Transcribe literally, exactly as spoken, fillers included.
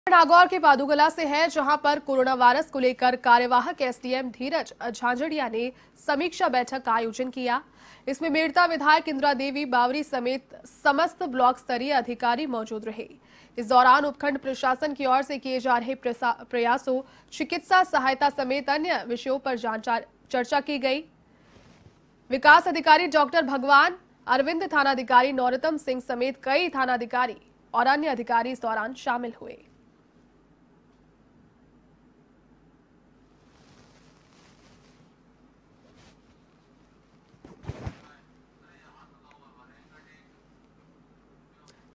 नागौर के पादुगला से है, जहां पर कोरोना वायरस को लेकर कार्यवाहक एसडीएम धीरज झांझड़िया ने समीक्षा बैठक का आयोजन किया। इसमें मेड़ता विधायक इंदिरा देवी बावरी समेत समस्त ब्लॉक स्तरीय अधिकारी मौजूद रहे। इस दौरान उपखंड प्रशासन की ओर से किए जा रहे प्रयासों, चिकित्सा सहायता समेत अन्य विषयों पर चर्चा की गई। विकास अधिकारी डॉक्टर भगवान, अरविंद थानाधिकारी नौरतम सिंह समेत कई थानाधिकारी और अन्य अधिकारी इस दौरान शामिल हुए।